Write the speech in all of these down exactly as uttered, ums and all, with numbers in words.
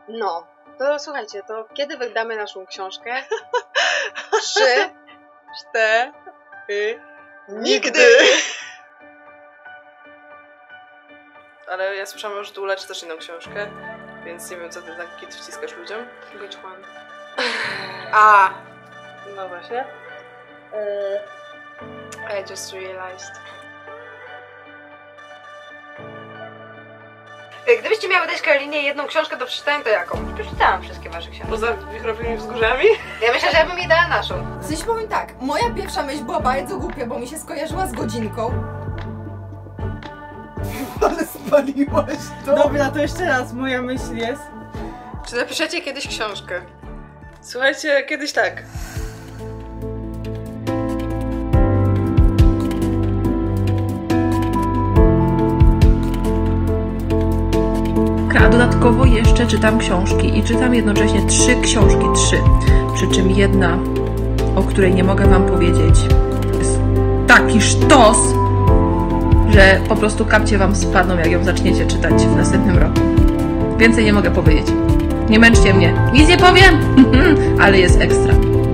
No, to słuchajcie, to kiedy wydamy naszą książkę? Trzy, cztery, nigdy! Ale ja słyszałam, że Dula czytasz inną książkę, więc nie wiem, co ty tak kit wciskasz ludziom. Which one? A, no właśnie. Uh, I just realized. Gdybyście miały dać Karolinie jedną książkę do przeczytania, to jaką? Przeczytałam wszystkie wasze książki. Poza wichrowymi wzgórzami? Ja myślę, że ja bym jej dała naszą. W sensie powiem tak, moja pierwsza myśl była bardzo głupia, bo mi się skojarzyła z godzinką. Ale spaliłaś to. Dobra, to jeszcze raz, moja myśl jest... Czy napiszecie kiedyś książkę? Słuchajcie, kiedyś tak. A dodatkowo jeszcze czytam książki i czytam jednocześnie trzy książki, trzy. Przy czym jedna, o której nie mogę wam powiedzieć, jest taki sztos, że po prostu kapcie wam spadną, jak ją zaczniecie czytać w następnym roku. Więcej nie mogę powiedzieć. Nie męczcie mnie. Nic nie powiem, ale jest ekstra.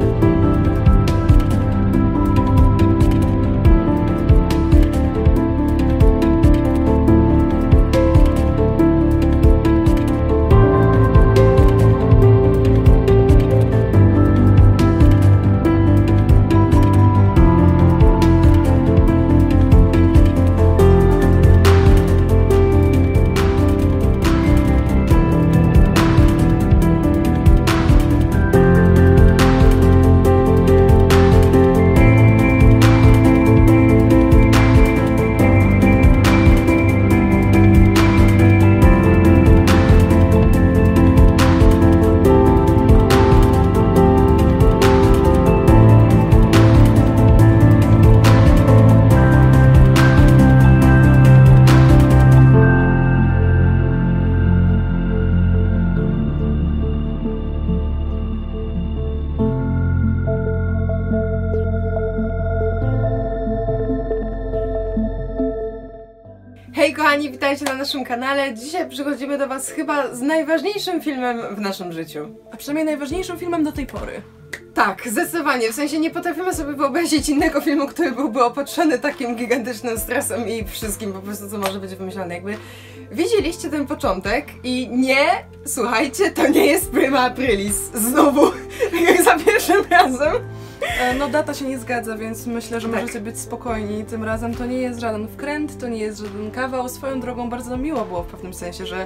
Hej kochani, witajcie na naszym kanale. Dzisiaj przychodzimy do was chyba z najważniejszym filmem w naszym życiu. A przynajmniej najważniejszym filmem do tej pory. Tak, zdecydowanie. W sensie nie potrafimy sobie wyobrazić innego filmu, który byłby opatrzony takim gigantycznym stresem i wszystkim po prostu, co może być wymyślone. Jakby widzieliście ten początek i nie, słuchajcie, to nie jest Prima Aprilis. Znowu, tak jak za pierwszym razem. No data się nie zgadza, więc myślę, że Tak. możecie być spokojni. Tym razem to nie jest żaden wkręt, to nie jest żaden kawał. Swoją drogą bardzo miło było w pewnym sensie, że e,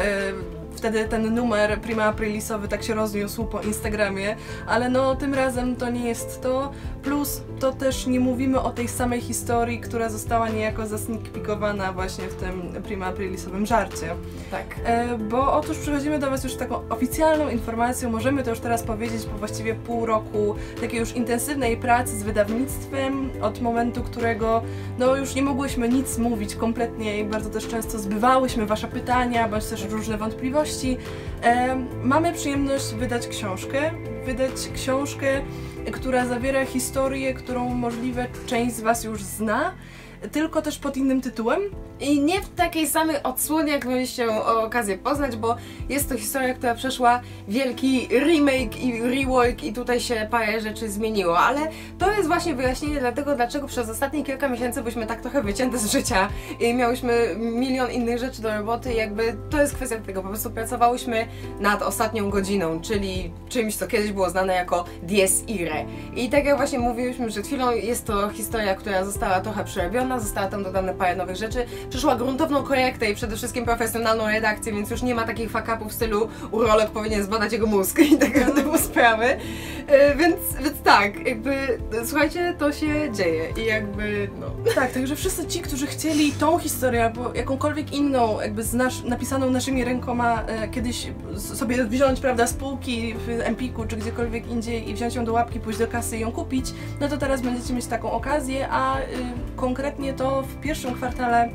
wtedy ten numer Prima Aprilisowy tak się rozniósł po Instagramie, ale no tym razem to nie jest to. Plus to też nie mówimy o tej samej historii, która została niejako zasneakpikowana właśnie w tym Prima Aprilisowym żarcie. Tak. E, bo otóż przychodzimy do was już z taką oficjalną informacją, możemy to już teraz powiedzieć po właściwie pół roku takiej już intensywnej pracy z wydawnictwem, od momentu, którego no już nie mogłyśmy nic mówić kompletnie i bardzo też często zbywałyśmy wasze pytania, bądź też różne wątpliwości. E, mamy przyjemność wydać książkę, wydać książkę, która zawiera historię, którą możliwe część z was już zna, tylko też pod innym tytułem. I nie w takiej samej odsłonie, jak mieliście okazję poznać, bo jest to historia, która przeszła wielki remake i rework i tutaj się parę rzeczy zmieniło, ale to jest właśnie wyjaśnienie dlatego, dlaczego przez ostatnie kilka miesięcy byliśmy tak trochę wycięte z życia i miałyśmy milion innych rzeczy do roboty i jakby to jest kwestia tego, po prostu pracowałyśmy nad ostatnią godziną, czyli czymś, co kiedyś było znane jako dies irae. I tak jak właśnie mówiliśmy przed chwilą, jest to historia, która została trochę przerobiona, została tam dodane parę nowych rzeczy, przeszła gruntowną korektę i przede wszystkim profesjonalną redakcję, więc już nie ma takich fuck-upów w stylu urolog powinien zbadać jego mózg i tego typu sprawy. Yy, więc, więc tak, jakby słuchajcie, to się dzieje i jakby no. Tak, także wszyscy ci, którzy chcieli tą historię albo jakąkolwiek inną, jakby z nasz, napisaną naszymi rękoma e, kiedyś sobie wziąć, prawda, z półki w Empiku czy gdziekolwiek indziej i wziąć ją do łapki, pójść do kasy i ją kupić, no to teraz będziecie mieć taką okazję, a y, konkretnie to w pierwszym kwartale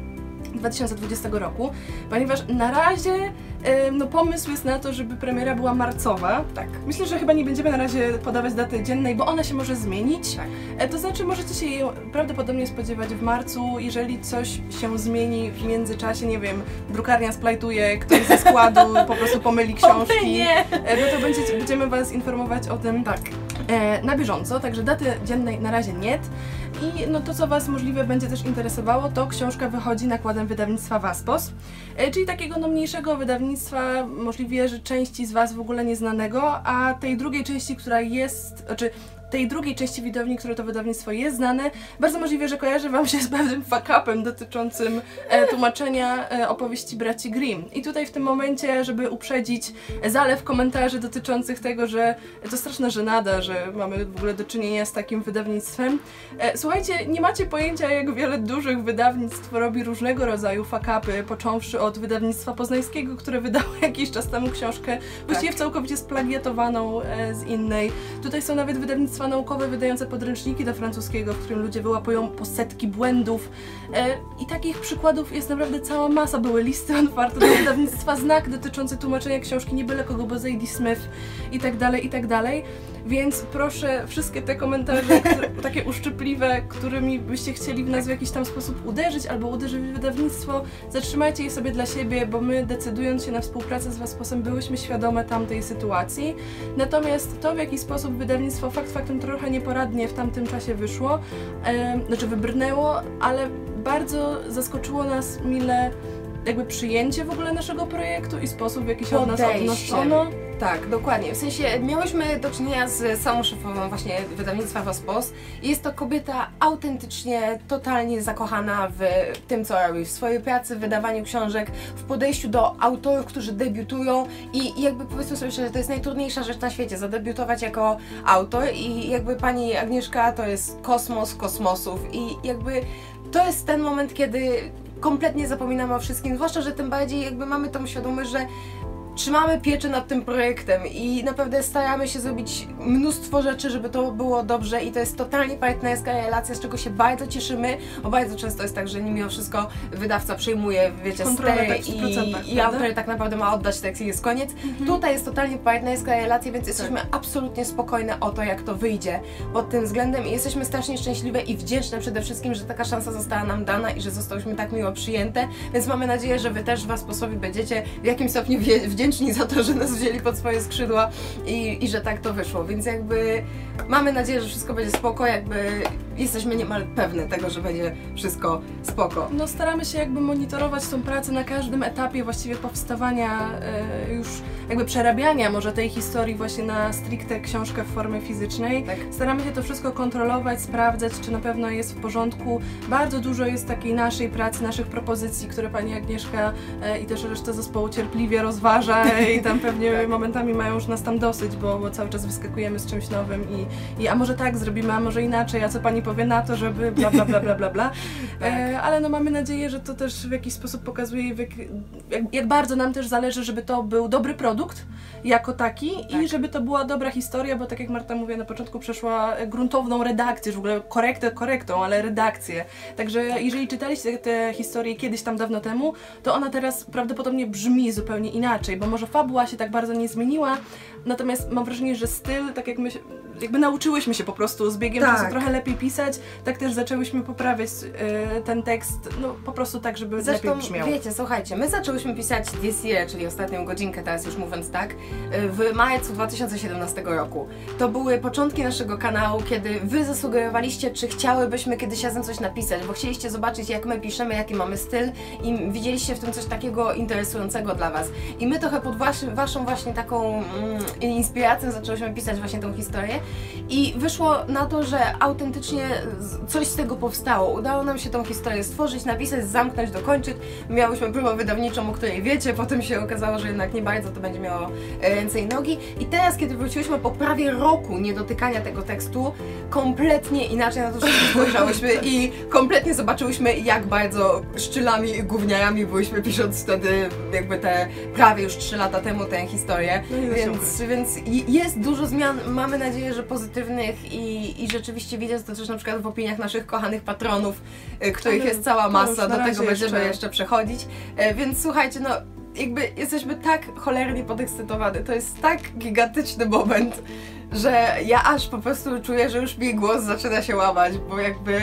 dwa tysiące dwudziestego roku, ponieważ na razie e, no, pomysł jest na to, żeby premiera była marcowa. Tak. Myślę, że chyba nie będziemy na razie podawać daty dziennej, bo ona się może zmienić. Tak. E, to znaczy możecie się jej prawdopodobnie spodziewać w marcu, jeżeli coś się zmieni w międzyczasie, nie wiem, drukarnia splajtuje, ktoś ze składu po prostu pomyli książki, nie. E, no to będziecie, będziemy Was informować o tym Tak. e, na bieżąco, także daty dziennej na razie nie. I no to, co Was możliwe będzie też interesowało, to książka wychodzi nakładem wydawnictwa Vaspos, e, czyli takiego no mniejszego wydawnictwa, możliwe, że części z Was w ogóle nieznanego, a tej drugiej części, która jest, znaczy tej drugiej części widowni, które to wydawnictwo jest znane, bardzo możliwe, że kojarzy Wam się z pewnym fuck-upem dotyczącym e, tłumaczenia e, opowieści braci Grimm. I tutaj w tym momencie, żeby uprzedzić zalew komentarzy dotyczących tego, że to straszna żenada, że mamy w ogóle do czynienia z takim wydawnictwem. E, słuchajcie, nie macie pojęcia, jak wiele dużych wydawnictw robi różnego rodzaju fuck-upy, począwszy od wydawnictwa poznańskiego, które wydało jakiś czas temu książkę właściwie całkowicie splagiatowaną e, z innej. Tutaj są nawet wydawnictwa naukowe wydające podręczniki do francuskiego, w którym ludzie wyłapują po setki błędów. E, I takich przykładów jest naprawdę cała masa. Były listy otwarte do wydawnictwa Znak dotyczące tłumaczenia książki nie byle kogo, bo Zadie Smith i tak dalej, i tak dalej. Więc proszę, wszystkie te komentarze, które, takie uszczypliwe, którymi byście chcieli w nas w jakiś tam sposób uderzyć albo uderzyć w wydawnictwo, zatrzymajcie je sobie dla siebie, bo my, decydując się na współpracę z Vasposem, byłyśmy świadome tamtej sytuacji. Natomiast to, w jaki sposób wydawnictwo fakt faktem trochę nieporadnie w tamtym czasie wyszło, e, znaczy wybrnęło, ale bardzo zaskoczyło nas mile jakby przyjęcie w ogóle naszego projektu i sposób, w jaki się od nas odnoszono. Tak, dokładnie. W sensie miałyśmy do czynienia z samą szefową właśnie wydawnictwa Vaspos i jest to kobieta autentycznie, totalnie zakochana w tym, co robi, w swojej pracy, w wydawaniu książek, w podejściu do autorów, którzy debiutują i jakby powiedzmy sobie szczerze, to jest najtrudniejsza rzecz na świecie, zadebiutować jako autor i jakby pani Agnieszka to jest kosmos kosmosów i jakby to jest ten moment, kiedy kompletnie zapominamy o wszystkim, zwłaszcza, że tym bardziej jakby mamy tą świadomość, że trzymamy pieczę nad tym projektem i naprawdę staramy się zrobić mnóstwo rzeczy, żeby to było dobrze i to jest totalnie partnerska relacja, z czego się bardzo cieszymy, bo bardzo często jest tak, że mimo wszystko wydawca przejmuje, wiecie, stery i, i autor tak naprawdę ma oddać tekst i jest koniec. Mhm. Tutaj jest totalnie partnerska relacja, więc jesteśmy tak. absolutnie spokojne o to, jak to wyjdzie pod tym względem i jesteśmy strasznie szczęśliwe i wdzięczne przede wszystkim, że taka szansa została nam dana i że zostałyśmy tak miło przyjęte, więc mamy nadzieję, że Wy też Vasposowi będziecie w jakimś stopniu wdzięczni za to, że nas wzięli pod swoje skrzydła i, i że tak to wyszło, więc jakby mamy nadzieję, że wszystko będzie spoko, jakby jesteśmy niemal pewne tego, że będzie wszystko spoko. No staramy się jakby monitorować tą pracę na każdym etapie właściwie powstawania, e, już jakby przerabiania może tej historii właśnie na stricte książkę w formie fizycznej. Tak. Staramy się to wszystko kontrolować, sprawdzać, czy na pewno jest w porządku. Bardzo dużo jest takiej naszej pracy, naszych propozycji, które pani Agnieszka e, i też reszta zespołu cierpliwie rozważa i tam pewnie tak. momentami mają już nas tam dosyć, bo, bo cały czas wyskakujemy z czymś nowym i, i a może tak zrobimy, a może inaczej, a co pani powie na to, żeby bla bla bla bla bla bla. tak. e, ale no mamy nadzieję, że to też w jakiś sposób pokazuje, jak, jak, jak bardzo nam też zależy, żeby to był dobry produkt jako taki tak. i żeby to była dobra historia, bo tak jak Marta mówiła na początku, przeszła gruntowną redakcję, w ogóle korektę korektą, ale redakcję. Także tak. jeżeli czytaliście tę historię kiedyś tam dawno temu, to ona teraz prawdopodobnie brzmi zupełnie inaczej, bo może fabuła się tak bardzo nie zmieniła, natomiast mam wrażenie, że styl, tak jak my się, jakby nauczyłyśmy się po prostu z biegiem tak. czasu trochę lepiej pisać, tak też zaczęłyśmy poprawiać y, ten tekst, no po prostu tak, żeby Zresztą, lepiej brzmiał. wiecie, słuchajcie, my zaczęłyśmy pisać This Year, czyli ostatnią godzinkę, teraz już mówiąc tak, w marcu dwa tysiące siedemnastego roku. To były początki naszego kanału, kiedy Wy zasugerowaliście, czy chciałybyśmy kiedyś razem coś napisać, bo chcieliście zobaczyć, jak my piszemy, jaki mamy styl i widzieliście w tym coś takiego interesującego dla Was. I my trochę pod waszym, Waszą właśnie taką mm, inspiracją zaczęłyśmy pisać właśnie tą historię i wyszło na to, że autentycznie coś z tego powstało. Udało nam się tą historię stworzyć, napisać, zamknąć, dokończyć. Miałyśmy próbę wydawniczą, o której wiecie, potem się okazało, że jednak nie bardzo to będzie miało ręce i nogi. I teraz, kiedy wróciłyśmy po prawie roku niedotykania tego tekstu, kompletnie inaczej na to wszystko spojrzałyśmy i kompletnie zobaczyłyśmy, jak bardzo szczylami i gówniarami byłyśmy, pisząc wtedy jakby te prawie już trzy lata temu tę historię. No więc, więc jest dużo zmian. Mamy nadzieję, że komentarzy pozytywnych i, i rzeczywiście widać to też na przykład w opiniach naszych kochanych patronów, y, których Ale jest cała to masa, już na do tego razie będziemy jeszcze- jeszcze przechodzić, y, więc słuchajcie, no jakby jesteśmy tak cholernie podekscytowane, to jest tak gigantyczny moment, że ja aż po prostu czuję, że już mi głos zaczyna się łamać, bo jakby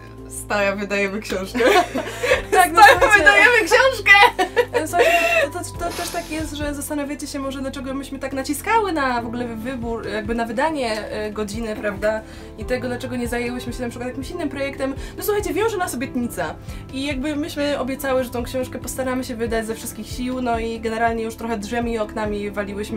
stara wydajemy książkę. Tak, no Stara słuchajcie, wydajemy książkę! słuchajcie, to, to, to też tak jest, że zastanawiacie się może, dlaczego myśmy tak naciskały na w ogóle wybór, jakby na wydanie e, godziny, prawda? I tego, dlaczego nie zajęłyśmy się na przykład jakimś innym projektem. No słuchajcie, wiąże nas obietnica. I jakby myśmy obiecały, że tą książkę postaramy się wydać ze wszystkich sił, no i generalnie już trochę drzwiami i oknami waliłyśmy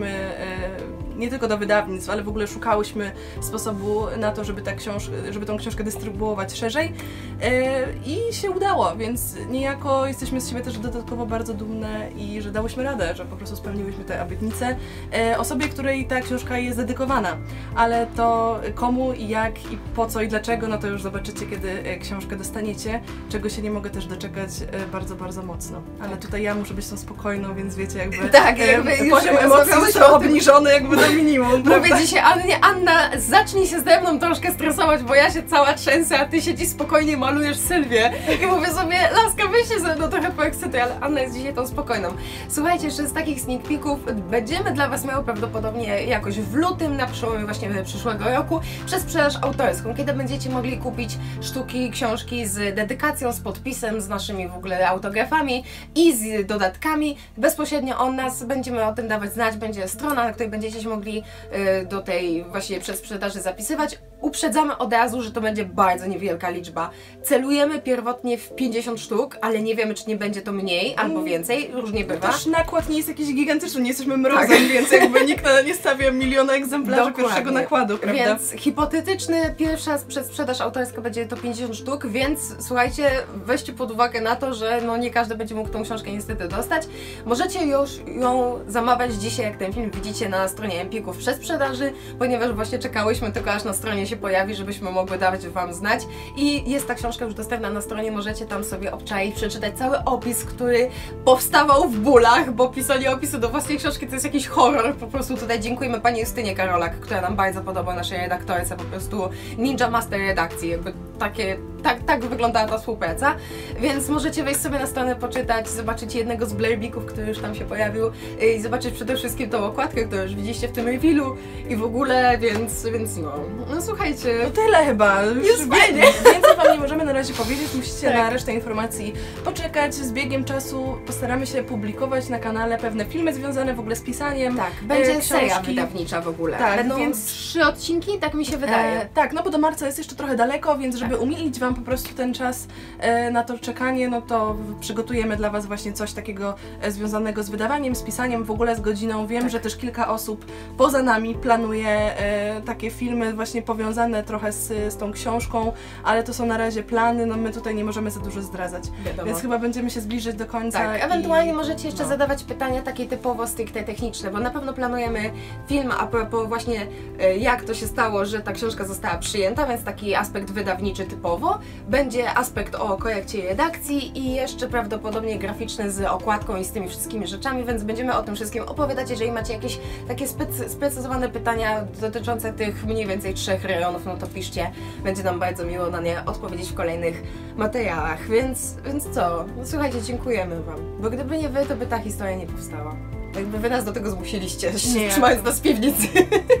e, nie tylko do wydawnictw, ale w ogóle szukałyśmy sposobu na to, żeby, ta książ żeby tą książkę dystrybuować szerzej. E, I się udało, więc niejako jesteśmy z siebie też dodatkowo bardzo dumne i że dałyśmy radę, że po prostu spełniłyśmy tę obietnicę e, osobie, której ta książka jest dedykowana. Ale to komu i jak i po co i dlaczego, no to już zobaczycie, kiedy e, książkę dostaniecie, czego się nie mogę też doczekać e, bardzo, bardzo mocno. Ale tutaj ja muszę być tą spokojną, więc wiecie, jakby Tak, e, jakby już poziom emocji rozmawiałyśmy został o tym. obniżony jakby do minimum, prawda? Mówię dzisiaj Annie, Anna, zacznij się ze mną troszkę stresować, bo ja się cała trzęsę, a ty siedzisz spokojnie, malujesz Sylwię. I mówię sobie, laska, weź się ze mną trochę poekscytuj, ale Anna jest dzisiaj tą spokojną. Słuchajcie, jeszcze z takich sneak peeków będziemy dla Was miały prawdopodobnie jakoś w lutym, na przełomie właśnie przyszłego roku, przesprzedaż autorską, kiedy będziecie mogli kupić sztuki, książki z dedykacją, z podpisem, z naszymi w ogóle autografami i z dodatkami. Bezpośrednio od nas będziemy o tym dawać znać, będzie strona, na której będziecie się mogli y, do tej właśnie przedsprzedaży zapisywać. Uprzedzamy od razu, że to będzie bardzo niewielka liczba. Celujemy pierwotnie w pięćdziesiąt sztuk, ale nie wiemy, czy nie będzie to mniej albo więcej, różnie bywa. Też nakład nie jest jakiś gigantyczny, nie jesteśmy mrozem, Tak. więc jakby nikt na- nie stawia miliona egzemplarzy Dokładnie. pierwszego nakładu, prawda? Więc hipotetyczny pierwsza przedsprzedaż autorska będzie to pięćdziesiąt sztuk, więc słuchajcie, weźcie pod uwagę na to, że no nie każdy będzie mógł tą książkę niestety dostać. Możecie już ją zamawiać dzisiaj, jak ten film widzicie na stronie Empiku w przedsprzedaży, ponieważ właśnie czekałyśmy tylko aż na stronie się pojawi, żebyśmy mogły dawać Wam znać. I jest ta książka już dostępna na stronie, możecie tam sobie obczaić, przeczytać cały opis, który powstawał w bólach, bo pisanie opisu do własnej książki to jest jakiś horror. Po prostu tutaj dziękujemy Pani Justynie Karolak, która nam bardzo podoba, naszej redaktorce, po prostu ninja master redakcji, jakby takie, tak, tak wyglądała ta współpraca. Więc możecie wejść sobie na stronę, poczytać, zobaczyć jednego z blerbików, który już tam się pojawił i zobaczyć przede wszystkim tą okładkę, którą już widzieliście w tym revealu i w ogóle, więc, więc no, no słuchajcie. No tyle chyba. Już Jest wie- fajnie. Więcej Wam nie możemy na razie powiedzieć, musicie Tak. na resztę informacji poczekać. Z biegiem czasu postaramy się publikować na kanale pewne filmy związane w ogóle z pisaniem. Tak, będzie e, seria książki. wydawnicza w ogóle. Tak, Będą więc- trzy odcinki, tak mi się wydaje. E, tak, no bo do marca jest jeszcze trochę daleko, więc żeby umilić Wam po prostu ten czas e, na to czekanie, no to w- przygotujemy dla Was właśnie coś takiego e, związanego z wydawaniem, z pisaniem, w ogóle z godziną. Wiem, Tak. że też kilka osób poza nami planuje e, takie filmy właśnie powiązane trochę z, z tą książką, ale to są na razie plany, no my tutaj nie możemy za dużo zdradzać. Wiadomo. Więc chyba będziemy się zbliżyć do końca. Tak, ewentualnie i... możecie jeszcze no. zadawać pytania takie typowo stricte techniczne, bo na pewno planujemy film a propos właśnie e, jak to się stało, że ta książka została przyjęta, więc taki aspekt wydawniczy typowo. Będzie aspekt o korekcie i redakcji i jeszcze prawdopodobnie graficzny z okładką i z tymi wszystkimi rzeczami, więc będziemy o tym wszystkim opowiadać. Jeżeli macie jakieś takie specy- sprecyzowane pytania dotyczące tych mniej więcej trzech rejonów, no to piszcie. Będzie nam bardzo miło na nie odpowiedzieć w kolejnych materiałach. Więc, więc co? No, słuchajcie, dziękujemy Wam. Bo gdyby nie Wy, to by ta historia nie powstała. Jakby Wy nas do tego zmusiliście, Nie. trzymając nas w piwnicy.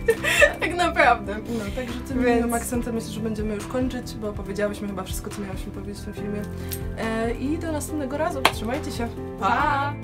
Tak naprawdę. No, także tym Więc- miłym akcentem myślę, że będziemy już kończyć, bo powiedziałyśmy chyba wszystko, co miałyśmy powiedzieć w tym filmie. E, I do następnego razu. Trzymajcie się. Pa!